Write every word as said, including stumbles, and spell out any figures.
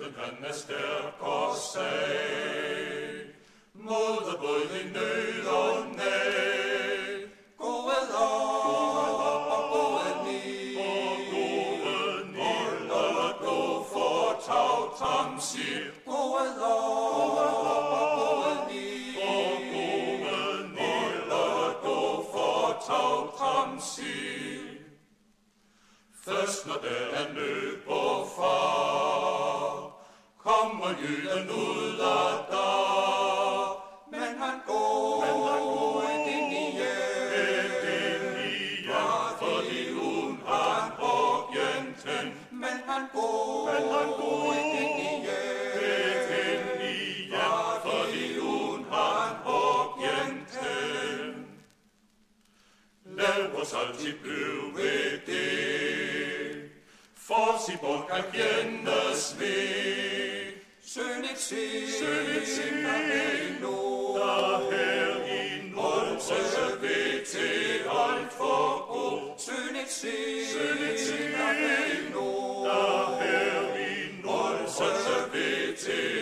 Guden han er stærk og sag, mod både nød og nag. Gået op og gået ned, og gået ned, og gå for tag tramsil. Gået op og gået ned, og gået ned, og gå for tag tramsil. Først når der er nød på far, kommer jyden ud af der. Men han går, men han går ind i hjem, ind i hjem, fordi hun han og jenten. Men han går, men han går ind i hjem, ind i hjem, fordi hun han og jenten. Lad os altid blive ved det, for sig bort kan kendes ved. Søn et sind, søn et sind, der her i nord, der her i nord, søn ved til alt for god. Søn et sind, søn et sind, der her i nord, der her i nord, søn ved til